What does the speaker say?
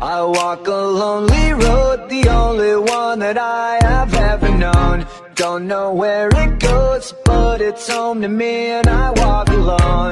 I walk a lonely road, the only one that I have ever known. Don't know where it goes, but it's home to me and I walk alone.